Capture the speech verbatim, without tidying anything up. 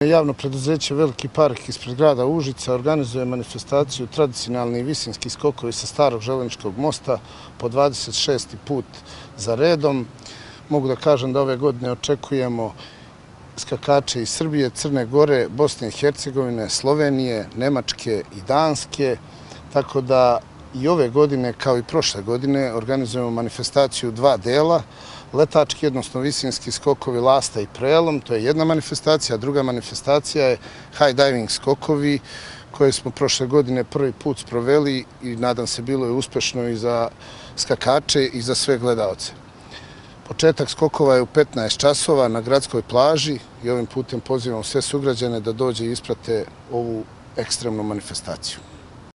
Javno preduzeće Veliki park ispred grada Užica organizuje manifestaciju tradicionalni visinski skokovi sa starog železničkog mosta po dvadeset šesti put za redom. Mogu da kažem da ove godine očekujemo skakače iz Srbije, Crne Gore, Bosne i Hercegovine, Slovenije, Nemačke i Danske. Tako da i ove godine, kao i prošle godine, organizujemo manifestaciju u dva dela. Letački, odnosno visinski skokovi Lasta i Prelom, to je jedna manifestacija, a druga manifestacija je high diving skokovi koje smo prošle godine prvi put sproveli i nadam se bilo je uspešno i za skakače i za sve gledaoce. Početak skokova je u petnaest časova na gradskoj plaži i ovim putem pozivam sve sugrađane da dođe i isprate ovu ekstremnu manifestaciju.